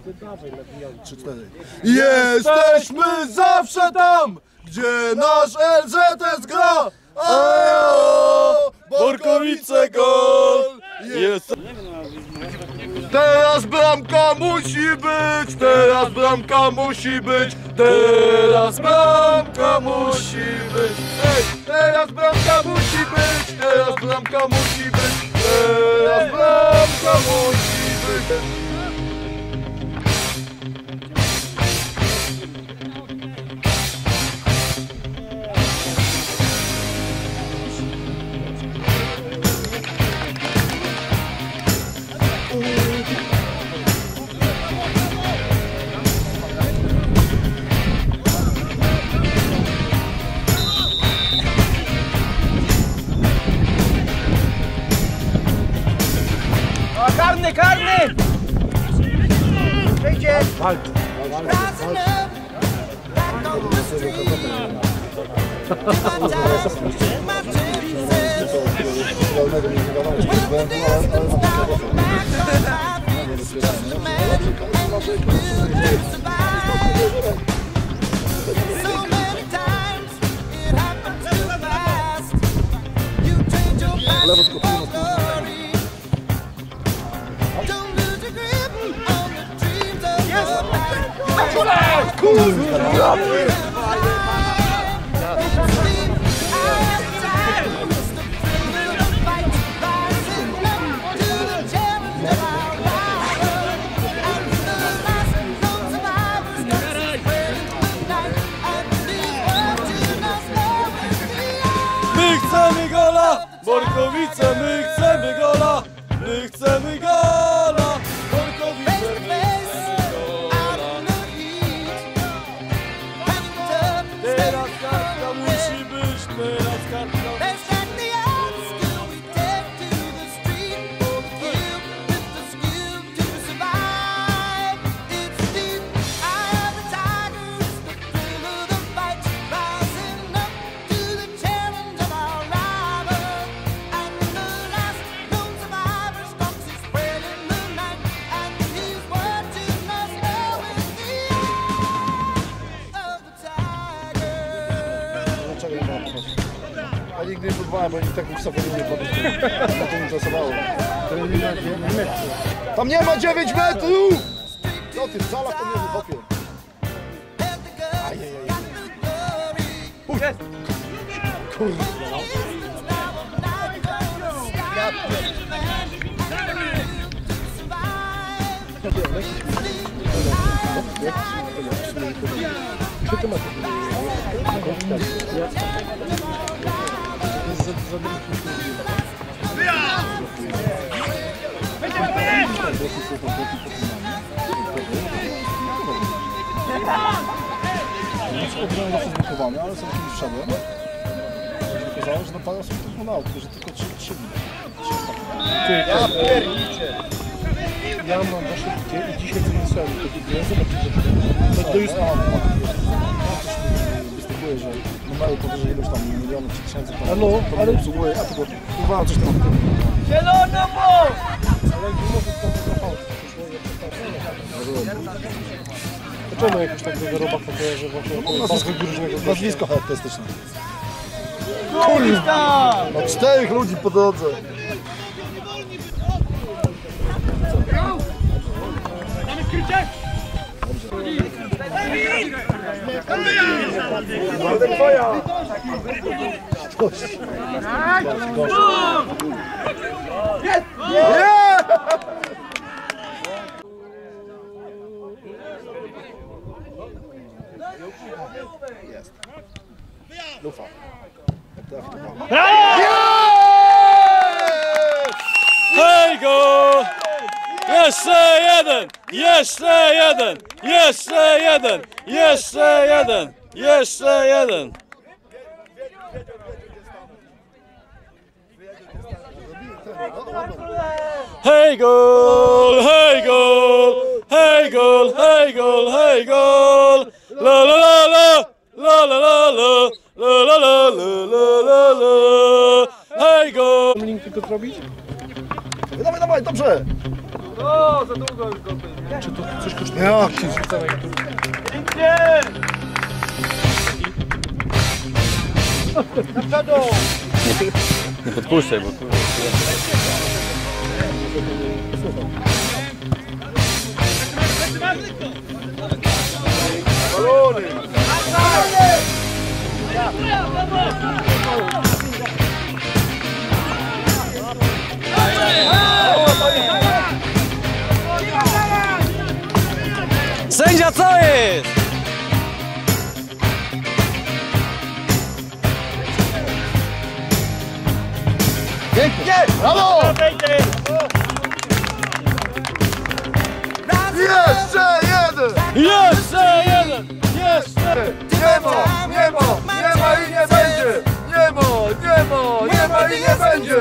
3-4. Jesteśmy zawsze tam, gdzie nasz LZS gra! Ajo! Borkowice gol! Jest... Teraz bramka musi być! Teraz bramka musi być! Teraz bramka musi być! Ej! Teraz bramka musi być! Teraz bramka musi być! Teraz bramka musi być! Karny! Wyjdzie! Walcz! Lewo tylko kurwa! My chcemy gola! Borkowice, my chcemy gola! My chcemy gola! Borkowice, my chcemy gola! Teraz kartka musi być, teraz kartka. Ja nigdy nie próbowałem, bo nikt tak wysoko nie podróż. To nie interesowało. Tam nie ma 9 metrów! No ty w salach to nie jest chłopie. Ajajaj. Kurwa. Ale sobie kiedyś wszedłem. Okazało, że na parę osób tylko na autku, że tylko 3 Ja pierniczę! Ja mam wasze widzę i dzisiaj co nie słyszałem, to widzę, zobaczycie. To już występuje, że numery powyżej iluś tam milionów czy tysięcy no, ale obsługuje, a tylko uważam coś tam. Zielona bok! ale nie może to Dlaczego jakoś tak do robaka kojarzę właśnie Nazwisko charakterystyczne. Kurwa! No 4 ludzi po drodze. Mamy skrycie! Dobrze. Twoja! Jest! Jest. Lufa. Hej go! Jeszcze jeden! Jeszcze jeden! Jeszcze jeden! Jeszcze jeden! Jeszcze jeden! Hej gol! Hej gol! Hej gol! Hej gol! Hej gol! La la la la! La la la la! La la la la la la! Hej gol! link tylko zrobić? Dawaj, dawaj, dobrze! długo, za długo już go będzie. Czy to coś kosztuje? Jak? Się zrzuca na YouTube. Pięknie! Na przodu! Nie podpuszczaj, bo tu... Balony! Sędzia, co jest? Pięknie! Brawo! Jeszcze jeden! Jeszcze jeden! Jeszcze! Nie ma, nie ma, nie ma i nie będzie! Nie ma, nie ma, nie ma i nie będzie!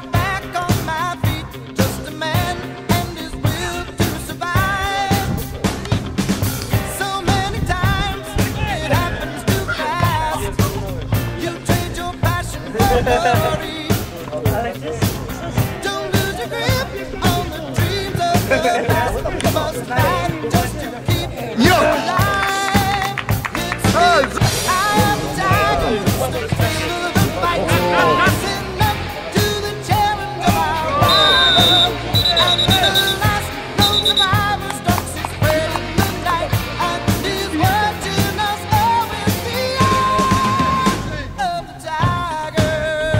Don't lose your grip on the dreams of the past. Must fight just to keep you alive. It's I am tired of the thrill of the fight. Rising up to the challenge of our rival. And the last known survivor stalks his prey in the night. And is watching us all with the eye of the tiger.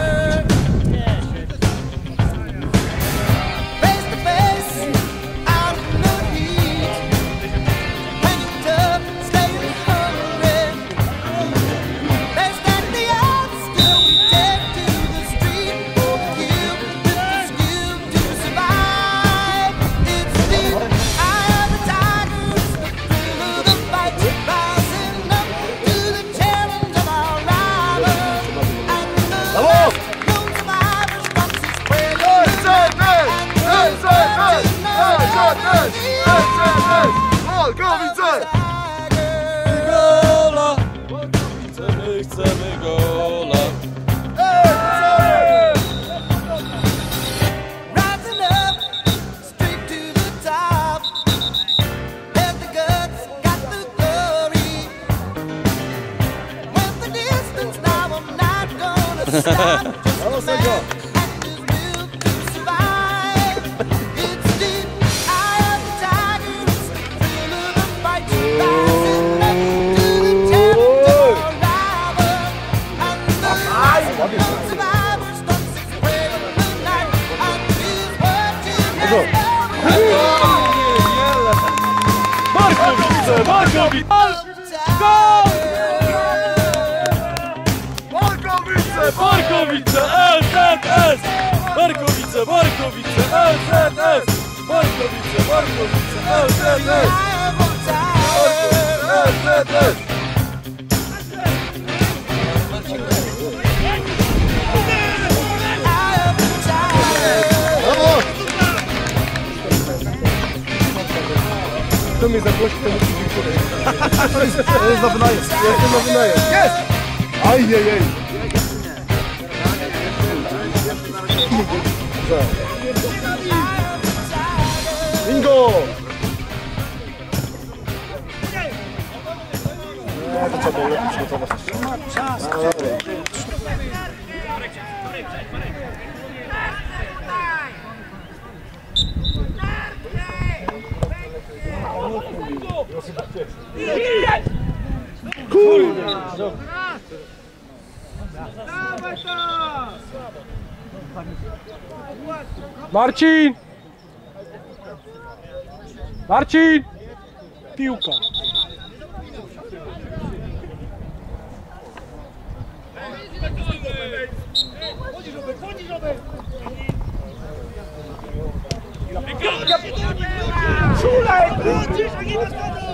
Face to face, out in the heat. When you're tough, staying hungry. They stack the odds, still we take to the street for the kill, with the skill to survive. It's the eye of the tiger, it's the thrill of the fight, rising up to the challenge of our rival. And the last known survivor stalks his prey in Polkowice! Gola! Chcemy gola! Rising up, straight to the top. Have the guts, got the glory. Went the distance, now I'm not gonna stop. Just a man and his will to survive. It's the eye of the tiger, it's the thrill of the fight. Rising up to the challenge of our rival. And the last known survivor stalks his prey in the night. And is watching us Markowice! Markowice! Polkowice! Markowice! LZS! Markowice! Markowice! LZS! Markowice! Markowice! LZS! LZS! Brawo! Kto mnie zaprosi, to musi dziękuję. To jest na wynajem. Jestem na wynajem. Jest! Ajjejej. Bingo! No to trzeba było lepiej przygotować. Marcin! Marcin! Piłka. Czulej!